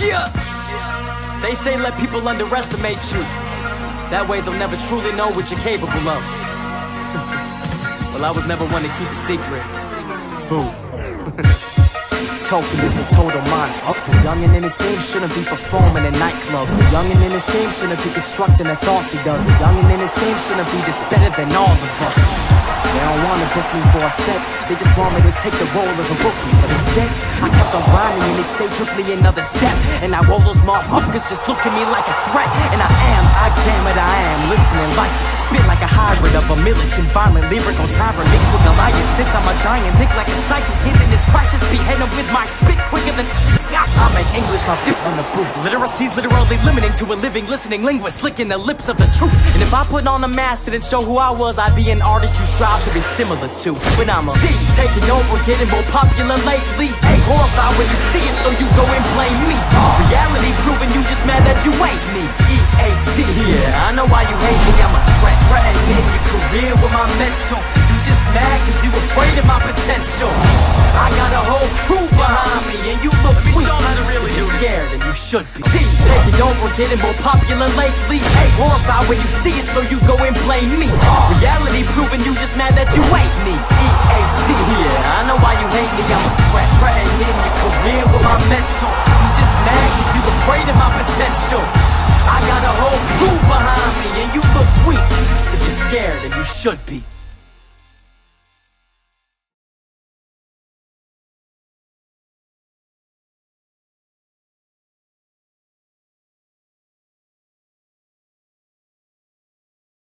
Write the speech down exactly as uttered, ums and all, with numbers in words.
Yeah. They say let people underestimate you. That way they'll never truly know what you're capable of. Well, I was never one to keep a secret. Boom. Token is a total mindfuck. The youngin' in this game shouldn't be performing in nightclubs. The youngin' in this game shouldn't be constructing the thoughts he does. The youngin' in this game shouldn't be this better than all of us. They don't wanna book me for a set, they just want me to take the role of a rookie. But instead, I kept on grinding and each day took me another step. And now all those motherfuckers just look at me like a threat. And I am, I damn it, I am listening like spit like a hybrid of a militant, violent, lyrical tyrant mixed with Goliath. Since I'm a giant, think like a psychic, giving this crisis, beheading with my spit quicker than I'm an English mouth on the booth. Literacy's literally limiting to a living, listening linguist, licking the lips of the truth. And if I put on a mask and show who I was, I'd be an artist you strive to be similar to. But I'm a T, taking over, getting more popular lately. Hey, horrified when you see it, so you go and blame me. Reality proving you just mad that you ain't me. E A T, yeah, I know why you hate me. I'm a threat, threatening your career with my mental. You just mad cause you afraid of my potential. I got a whole crew behind me, and you look weak. You're scared and you should be. T, taking over, getting more popular lately. Hey, horrified when you see it, so you go and blame me. Reality proving you just mad that you ain't me. E A T, yeah, I know why you hate me. I'm a threat, threatening your career with my mental. You just mad cause you afraid of my potential. I got a whole crew behind me, and you look weak cause you're scared and you should be.